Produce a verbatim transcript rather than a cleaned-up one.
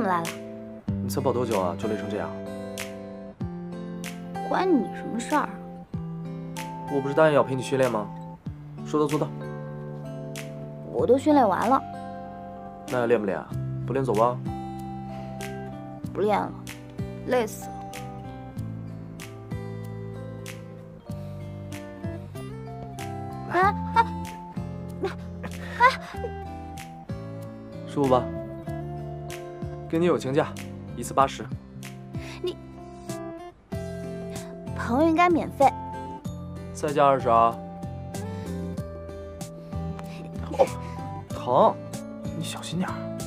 来了？ 你才跑多久啊，就累成这样？ 关你什么事儿啊？ 我不是答应要陪你训练吗？说到做到。 我都训练完了。 那还练不练啊？不练走吧。 不练了，累死了。啊啊！啊！ 舒服吧？跟你友情价，一次八十。 你朋友应该免费。 再加二十啊！哦，疼，你小心点儿。